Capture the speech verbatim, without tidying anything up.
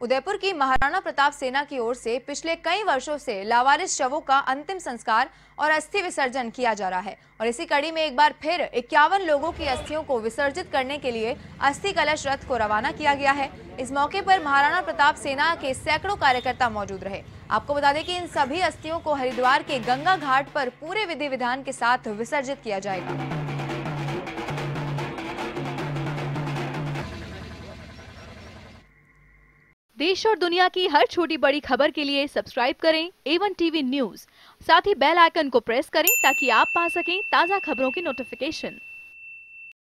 उदयपुर की महाराणा प्रताप सेना की ओर से पिछले कई वर्षों से लावारिस शवों का अंतिम संस्कार और अस्थि विसर्जन किया जा रहा है और इसी कड़ी में एक बार फिर इक्यावन लोगों की अस्थियों को विसर्जित करने के लिए अस्थि कलश रथ को रवाना किया गया है। इस मौके पर महाराणा प्रताप सेना के सैकड़ों कार्यकर्ता मौजूद रहे। आपको बता दें कि इन सभी अस्थियों को हरिद्वार के गंगा घाट पर पूरे विधि विधान के साथ विसर्जित किया जाएगा। देश और दुनिया की हर छोटी बड़ी खबर के लिए सब्सक्राइब करें ए वन टीवी न्यूज़। साथ ही बेल आइकन को प्रेस करें ताकि आप पा सकें ताज़ा खबरों की नोटिफिकेशन।